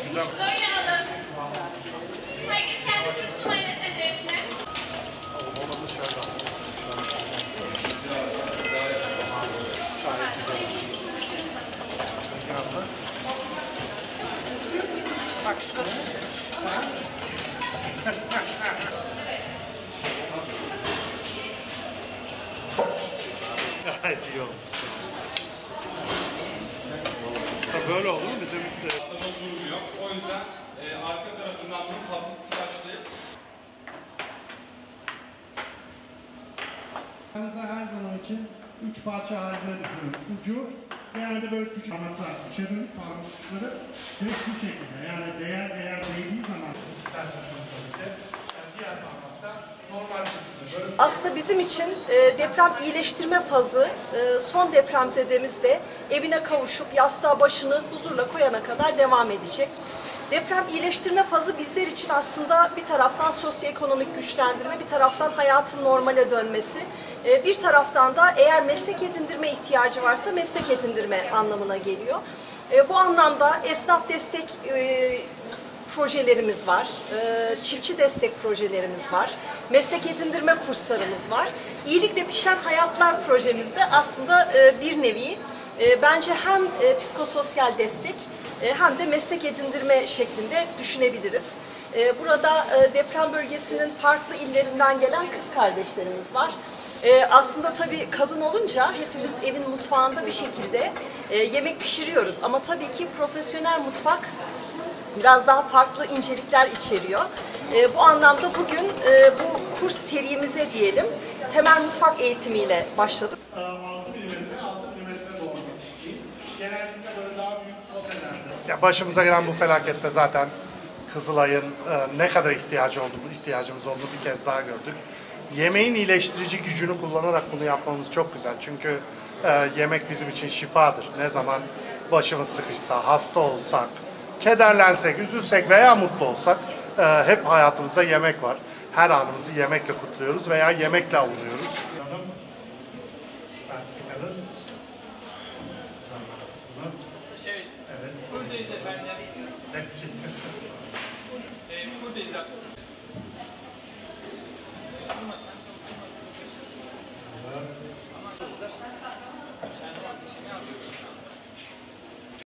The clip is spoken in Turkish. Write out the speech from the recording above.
Güzel. Böyle alın. Herkes kendi şurasına nesnelerini. Nasıl? Bak şurası. Gayet iyi olmuş. Böyle olur mu bizim? Durumu yok. O yüzden arka tarafından bunu hafif tıraşlayıp Her zaman için 3 parça halinde düşünün. Ucu genelde böyle küçük parmaklar, içe dönük parmak uçları ve şu şekilde. Yani değer değdiği zaman istersen şunu tabii ki. Yani diğer parmakta normal şekilde böyle. Aslında bizim için deprem iyileştirme fazı son depremzedemizde evine kavuşup yastığa başını huzurla koyana kadar devam edecek. Deprem iyileştirme fazı bizler için aslında bir taraftan sosyoekonomik güçlendirme, bir taraftan hayatın normale dönmesi, bir taraftan da eğer meslek edindirme ihtiyacı varsa meslek edindirme anlamına geliyor. Bu anlamda esnaf destek projelerimiz var, çiftçi destek projelerimiz var, meslek edindirme kurslarımız var. İyilikle Pişen Hayatlar projemizde aslında bir nevi bence hem psikososyal destek hem de meslek edindirme şeklinde düşünebiliriz. Burada deprem bölgesinin farklı illerinden gelen kız kardeşlerimiz var. Aslında tabii kadın olunca hepimiz evin mutfağında bir şekilde yemek pişiriyoruz. Ama tabii ki profesyonel mutfak biraz daha farklı incelikler içeriyor. Bu anlamda bugün bu kurs serimize diyelim temel mutfak eğitimiyle başladık. 6 milimetre, 6 milimetre doğru değil. Genellikle böyle daha büyük sotelerde. Ya başımıza gelen bu felakette zaten Kızılay'ın ne kadar ihtiyacımız olduğunu bir kez daha gördük. Yemeğin iyileştirici gücünü kullanarak bunu yapmamız çok güzel. Çünkü yemek bizim için şifadır. Ne zaman başımız sıkışsa, hasta olsak, kederlensek, üzülsek veya mutlu olsak hep hayatımızda yemek var. Her anımızı yemekle kutluyoruz veya yemekle avunuyoruz. Sertifikanız. Evet. Buradayız efendim. Peki. Buradayız efendim. Sen seni alıyorsun.